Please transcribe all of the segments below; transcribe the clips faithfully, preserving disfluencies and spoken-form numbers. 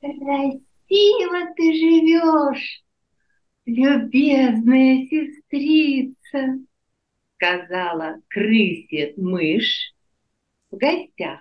Красиво ты живешь, любезная сестрица, сказала крысе мышь в гостях.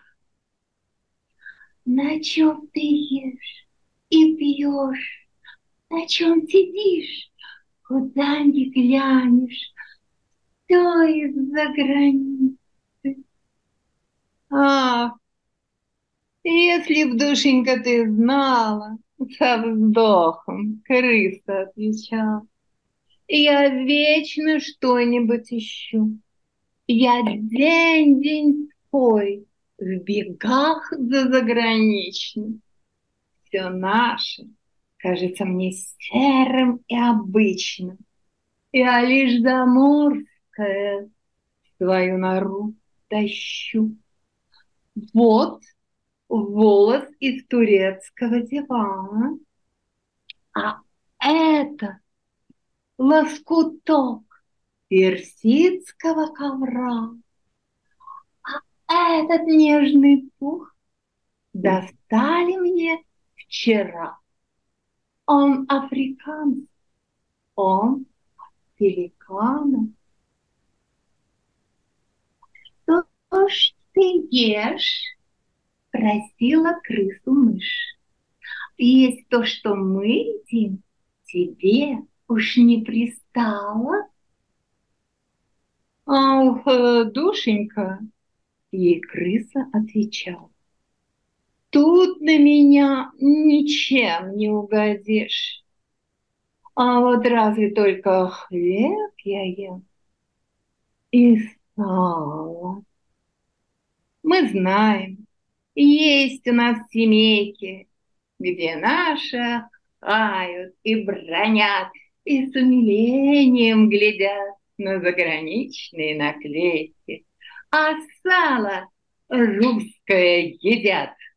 На чем ты ешь и пьешь, на чем сидишь, куда ни глянешь, все из-за границы. Ах, если б, душенька, ты знала, со вздохом крыса отвечала, я вечно что-нибудь ищу. Я день-деньской в бегах за заграничным. Все наше кажется мне серым и обычным. Я лишь заморская свою нору тащу. Вот волос из турецкого дивана, а это лоскуток персидского ковра. А этот нежный пух достали мне вчера. Он африканец, он пеликана. Что ж ты ешь? Просила крысу мышь. Есть то, что мы едим, тебе уж не пристало? Ах, э, душенька, ей крыса отвечала. Тут на меня ничем не угодишь. А вот разве только хлеб я ем и сало. Мы знаем, есть у нас семейки, где наши хают и бронят, и с умилением глядят на заграничные наклейки, а сало русское едят.